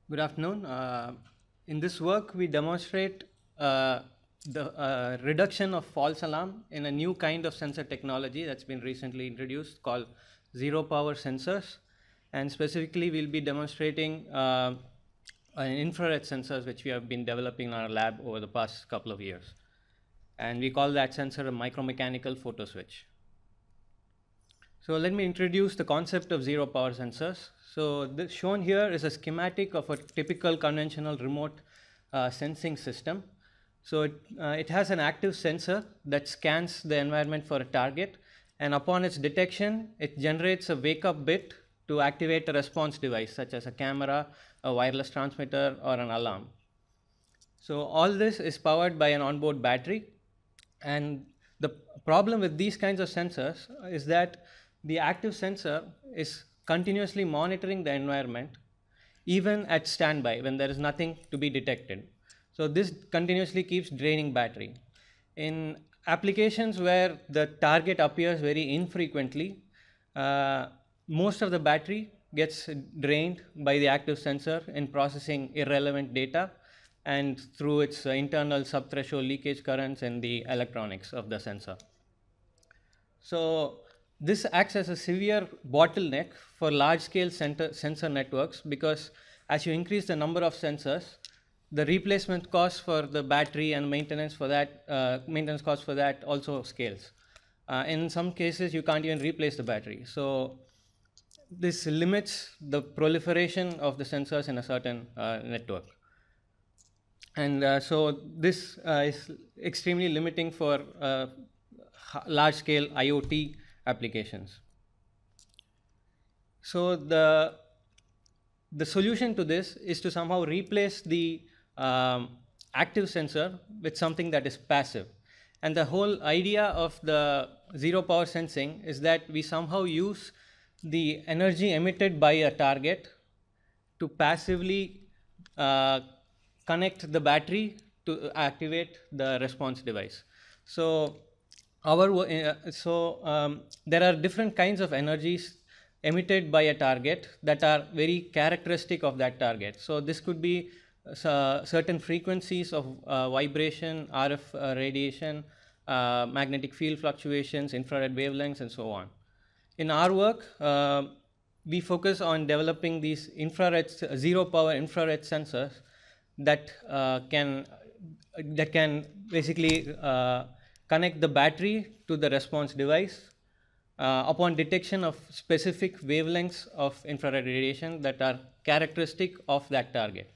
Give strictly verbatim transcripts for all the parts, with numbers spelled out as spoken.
Good afternoon. Uh, in this work, we demonstrate uh, the uh, reduction of false alarm in a new kind of sensor technology that's been recently introduced called zero power sensors. And specifically, we'll be demonstrating uh, an infrared sensors which we have been developing in our lab over the past couple of years. And we call that sensor a micromechanical photoswitch. So let me introduce the concept of zero power sensors. So this shown here is a schematic of a typical conventional remote uh, sensing system. So it, uh, it has an active sensor that scans the environment for a target, and upon its detection, it generates a wake up bit to activate a response device such as a camera, a wireless transmitter, or an alarm. So all this is powered by an onboard battery, and the problem with these kinds of sensors is that the active sensor is continuously monitoring the environment even at standby when there is nothing to be detected. So this continuously keeps draining battery. In applications where the target appears very infrequently, uh, most of the battery gets drained by the active sensor in processing irrelevant data and through its uh, internal subthreshold leakage currents and the electronics of the sensor. So this acts as a severe bottleneck for large-scale sensor networks, because as you increase the number of sensors, the replacement cost for the battery and maintenance for that uh, maintenance cost for that also scales. Uh, in some cases, you can't even replace the battery. So this limits the proliferation of the sensors in a certain uh, network. And uh, so this uh, is extremely limiting for uh, large scale IoT applications. So the the solution to this is to somehow replace the um, active sensor with something that is passive. And the whole idea of the zero power sensing is that we somehow use the energy emitted by a target to passively uh, connect the battery to activate the response device. So our uh, so um, there are different kinds of energies emitted by a target that are very characteristic of that target. So this could be uh, certain frequencies of uh, vibration, R F uh, radiation, uh, magnetic field fluctuations, infrared wavelengths, and so on. In our work, uh, we focus on developing these infrared, zero power infrared sensors that uh, can that can basically uh, connect the battery to the response device uh, upon detection of specific wavelengths of infrared radiation that are characteristic of that target.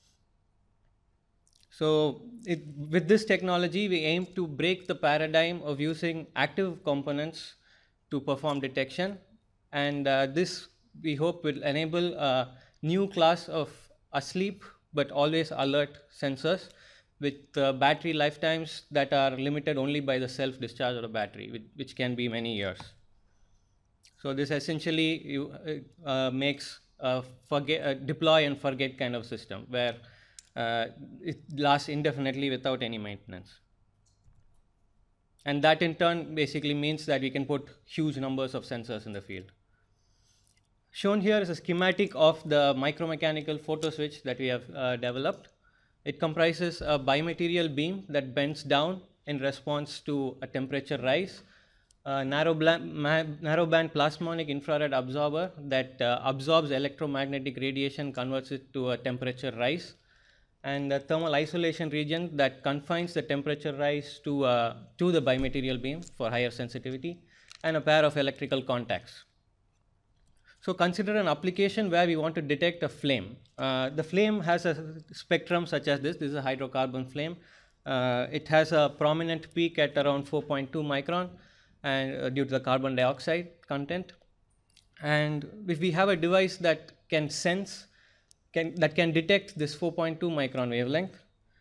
So it, with this technology, we aim to break the paradigm of using active components to perform detection, and uh, this we hope will enable a new class of asleep but always alert sensors with uh, battery lifetimes that are limited only by the self discharge of the battery, which, which can be many years. So this essentially you, uh, makes a forget, a deploy and forget kind of system where uh, it lasts indefinitely without any maintenance. And that in turn basically means that we can put huge numbers of sensors in the field. Shown here is a schematic of the micromechanical photoswitch that we have uh, developed. It comprises a bimaterial beam that bends down in response to a temperature rise, a narrow, narrow band plasmonic infrared absorber that uh, absorbs electromagnetic radiation, converts it to a temperature rise, and a thermal isolation region that confines the temperature rise to, uh, to the bimaterial beam for higher sensitivity, and a pair of electrical contacts. So consider an application where we want to detect a flame. Uh, the flame has a spectrum such as this. This is a hydrocarbon flame. Uh, it has a prominent peak at around four point two micron, and uh, due to the carbon dioxide content. And if we have a device that can sense, can, that can detect this four point two micron wavelength,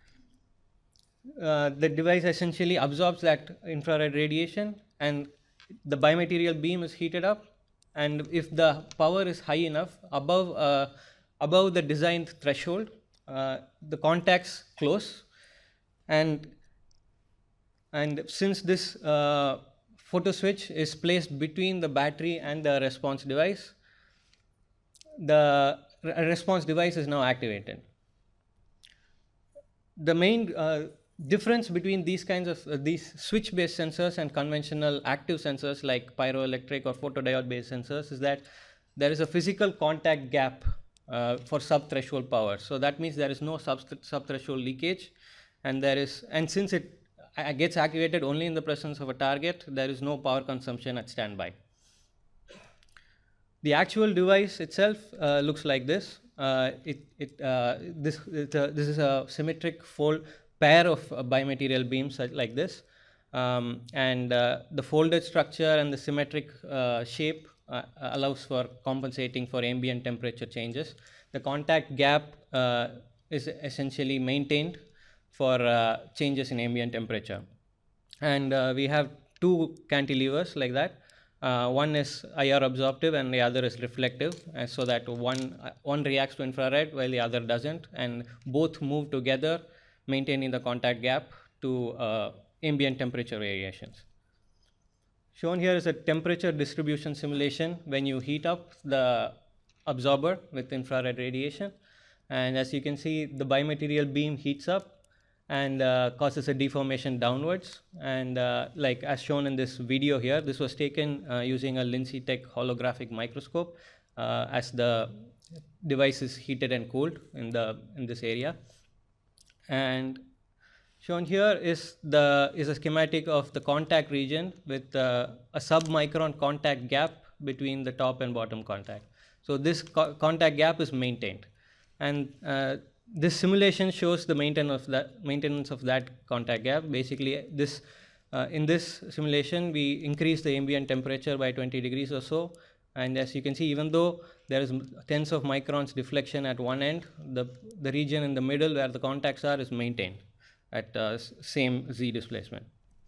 uh, the device essentially absorbs that infrared radiation, and the bimaterial beam is heated up. And if the power is high enough, above uh, above the designed threshold, uh, the contacts close, and and since this uh, photo switch is placed between the battery and the response device, the a response device is now activated. The main uh, difference between these kinds of uh, these switch-based sensors and conventional active sensors like pyroelectric or photodiode-based sensors is that there is a physical contact gap uh, for sub-threshold power. So that means there is no sub-threshold leakage, and there is and since it uh, gets activated only in the presence of a target, there is no power consumption at standby. The actual device itself uh, looks like this. Uh, it, it, uh, this, it, uh, this is a symmetric fold pair of uh, bimaterial beams like this, um, and uh, the folded structure and the symmetric uh, shape uh, allows for compensating for ambient temperature changes. The contact gap uh, is essentially maintained for uh, changes in ambient temperature, and uh, we have two cantilevers like that. Uh, one is I R absorptive and the other is reflective, uh, so that one, uh, one reacts to infrared while the other doesn't, and both move together, maintaining the contact gap to uh, ambient temperature variations. Shown here is a temperature distribution simulation when you heat up the absorber with infrared radiation, and as you can see, the bimaterial beam heats up and uh, causes a deformation downwards, and uh, like as shown in this video here, this was taken uh, using a Lindsay Tech holographic microscope uh, as the device is heated and cooled in the in this area. And shown here is the is a schematic of the contact region with uh, a sub-micron contact gap between the top and bottom contact. So this co contact gap is maintained, and uh, this simulation shows the maintenance of that maintenance of that contact gap. Basically, this uh, in this simulation we increase the ambient temperature by twenty degrees or so, and as you can see, even though there is tens of microns deflection at one end, the the region in the middle where the contacts are is maintained at uh, same z displacement.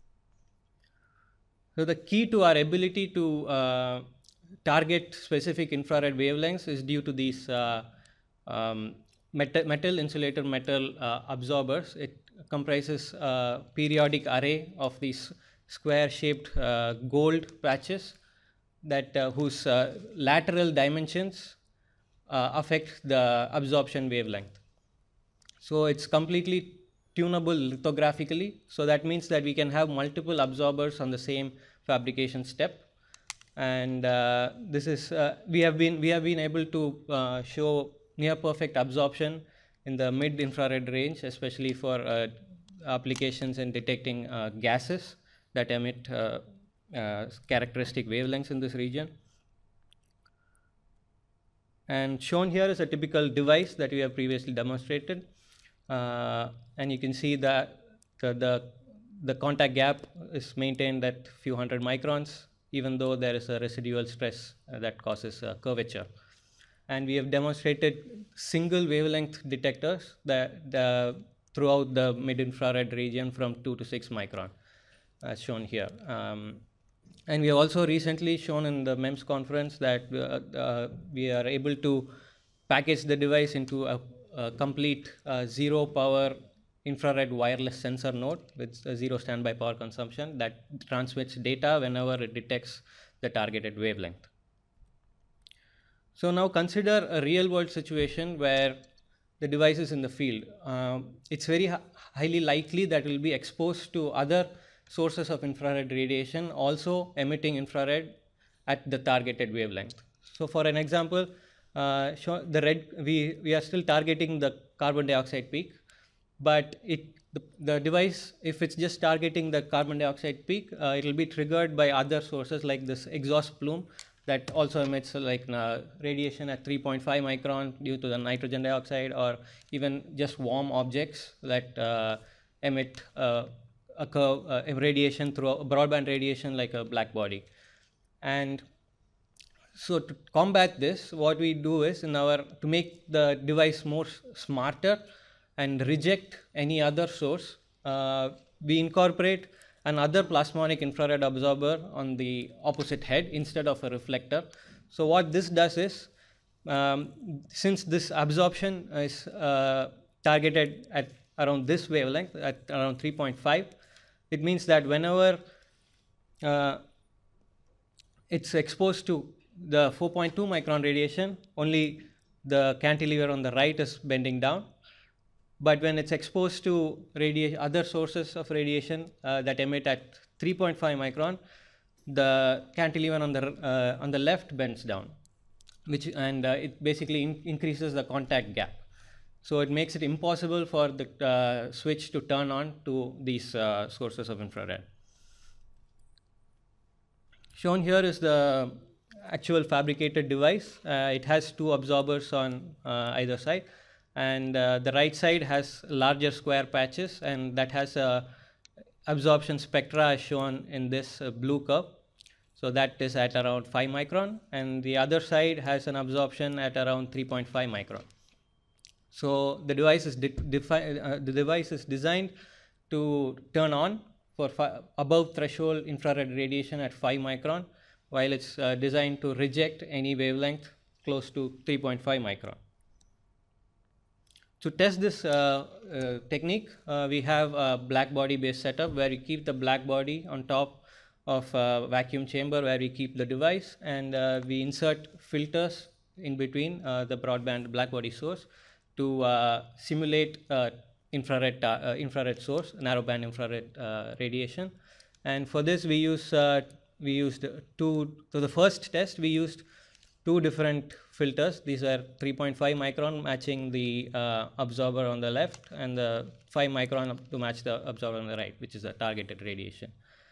So the key to our ability to uh, target specific infrared wavelengths is due to these uh, um, Metal, metal insulator metal uh, absorbers. It comprises a periodic array of these square shaped uh, gold patches that uh, whose uh, lateral dimensions uh, affect the absorption wavelength. So it's completely tunable lithographically, so that means that we can have multiple absorbers on the same fabrication step, and uh, this is uh, we have been we have been able to uh, show near perfect absorption in the mid infrared range, especially for uh, applications in detecting uh, gases that emit uh, uh, characteristic wavelengths in this region. And shown here is a typical device that we have previously demonstrated, uh, and you can see that the, the the contact gap is maintained at few hundred microns, even though there is a residual stress uh, that causes uh, curvature. And we have demonstrated single wavelength detectors that the, throughout the mid-infrared region from two to six micron, as shown here. Um, and we have also recently shown in the MEMS conference that uh, uh, we are able to package the device into a, a complete uh, zero power infrared wireless sensor node with a zero standby power consumption that transmits data whenever it detects the targeted wavelength. So now consider a real world situation where the device is in the field. Um, it's very highly likely that it will be exposed to other sources of infrared radiation also emitting infrared at the targeted wavelength. So for an example, uh, show the red, we, we are still targeting the carbon dioxide peak, but it, the, the device, if it's just targeting the carbon dioxide peak, uh, it will be triggered by other sources like this exhaust plume that also emits uh, like uh, radiation at three point five micron due to the nitrogen dioxide, or even just warm objects that uh, emit uh, a curve, uh, radiation through a broadband radiation like a black body. And so to combat this, what we do is in our to make the device more smarter and reject any other source, uh, we incorporate another plasmonic infrared absorber on the opposite head instead of a reflector. So what this does is, um, since this absorption is uh, targeted at around this wavelength at around three point five, it means that whenever uh, it's exposed to the four point two micron radiation, only the cantilever on the right is bending down. But when it's exposed to radiation, other sources of radiation uh, that emit at three point five micron, the cantilever on the uh, on the left bends down, which and uh, it basically in increases the contact gap. So it makes it impossible for the uh, switch to turn on to these uh, sources of infrared. Shown here is the actual fabricated device. Uh, it has two absorbers on uh, either side, and uh, the right side has larger square patches, and that has a absorption spectra as shown in this uh, blue curve. So that is at around five micron, and the other side has an absorption at around three point five micron. So the device is uh, the device is designed to turn on for above threshold infrared radiation at five micron, while it's uh, designed to reject any wavelength close to three point five micron. To test this uh, uh, technique, uh, we have a black body based setup where we keep the black body on top of a vacuum chamber where we keep the device, and uh, we insert filters in between uh, the broadband black body source to uh, simulate uh, infrared uh, infrared source, narrowband infrared uh, radiation. And for this we use uh, we used two. So the first test we used two different filters. These are three point five micron matching the uh, absorber on the left, and the five micron to match the absorber on the right, which is the targeted radiation.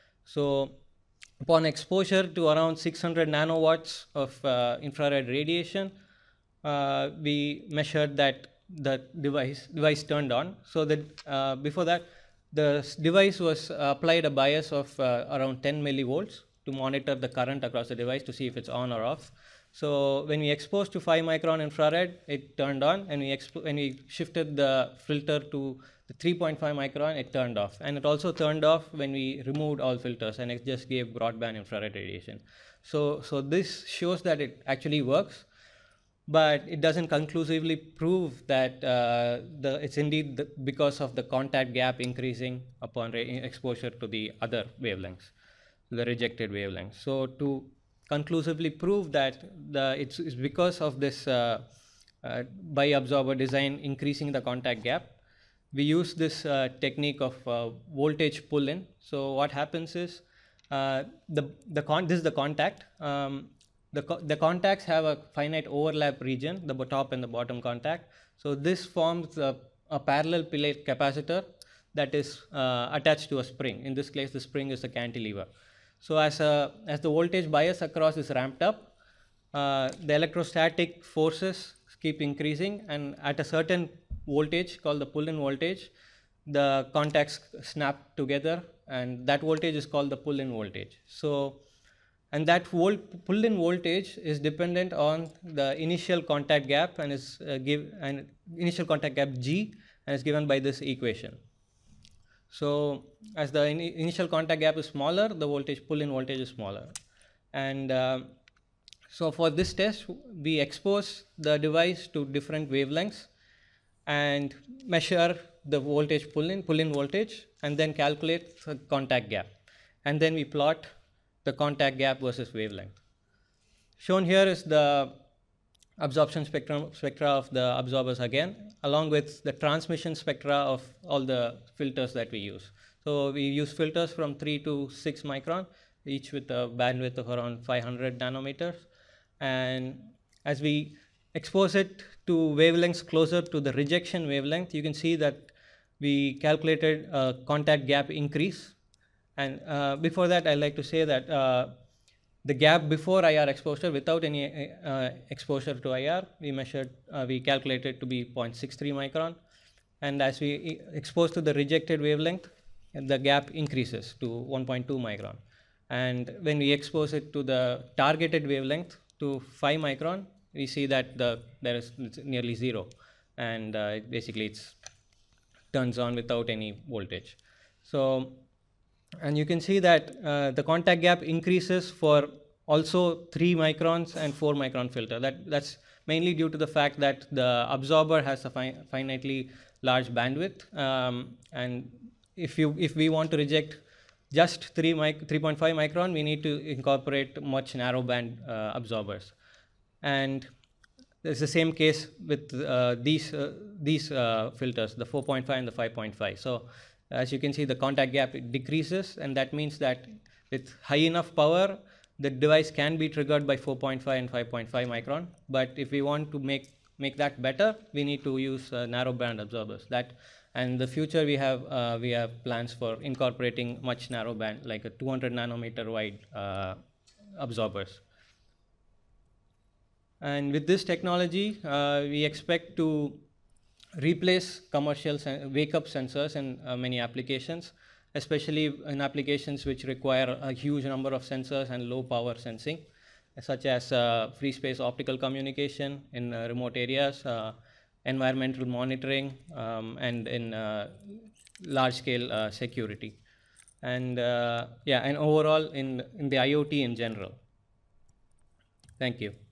So upon exposure to around six hundred nanowatts of uh, infrared radiation, uh, we measured that the device device turned on. So that uh, before that, the device was applied a bias of uh, around ten millivolts to monitor the current across the device to see if it's on or off. So when we exposed to five micron infrared, it turned on, and we when we shifted the filter to the three point five micron, it turned off. And it also turned off when we removed all filters, and it just gave broadband infrared radiation. So, so this shows that it actually works, but it doesn't conclusively prove that uh, the, it's indeed the, because of the contact gap increasing upon exposure to the other wavelengths, the rejected wavelengths. So to conclusively prove that the, it's, it's because of this uh, uh, bi-absorber design increasing the contact gap, we use this uh, technique of uh, voltage pull-in. So what happens is, uh, the, the con this is the contact. Um, the, co the contacts have a finite overlap region, the top and the bottom contact. So this forms a, a parallel plate capacitor that is uh, attached to a spring. In this case, the spring is a cantilever. So as, a, as the voltage bias across is ramped up, uh, the electrostatic forces keep increasing, and at a certain voltage called the pull-in voltage, the contacts snap together, and that voltage is called the pull-in voltage. So, and that pull-in voltage is dependent on the initial contact gap, and is uh, give an initial contact gap G, and is given by this equation. So as the in initial contact gap is smaller, the voltage pull-in voltage is smaller. And uh, so for this test, we expose the device to different wavelengths and measure the voltage pull-in, pull-in voltage, and then calculate the contact gap. And then we plot the contact gap versus wavelength. Shown here is the absorption spectrum, spectra of the absorbers again, along with the transmission spectra of all the filters that we use. So we use filters from three to six micron, each with a bandwidth of around five hundred nanometers. And as we expose it to wavelengths closer to the rejection wavelength, you can see that we calculated a contact gap increase. And uh, before that, I'd like to say that uh, the gap before I R exposure, without any uh, exposure to I R, we measured, uh, we calculated to be zero point six three micron. And as we expose to the rejected wavelength, the gap increases to one point two micron. And when we expose it to the targeted wavelength to five micron, we see that the there is nearly zero, and uh, basically it's turns on without any voltage. So, and you can see that uh, the contact gap increases for also three microns and four micron filter. That that's mainly due to the fact that the absorber has a fi finitely large bandwidth, um, and if you if we want to reject just three mic three point five micron, we need to incorporate much narrow band uh, absorbers. And it's the same case with uh, these uh, these uh, filters, the four point five and the five point five. So as you can see, the contact gap decreases, and that means that with high enough power, the device can be triggered by four point five and five point five micron. But if we want to make make that better, we need to use uh, narrow band absorbers. That, and in the future we have uh, we have plans for incorporating much narrow band, like a two hundred nanometer wide uh, absorbers. And with this technology, uh, we expect to replace commercial wake-up sensors in uh, many applications, especially in applications which require a huge number of sensors and low power sensing, such as uh, free space optical communication in uh, remote areas, uh, environmental monitoring, um, and in uh, large scale uh, security. And uh, yeah, and overall in, in the IoT in general. Thank you.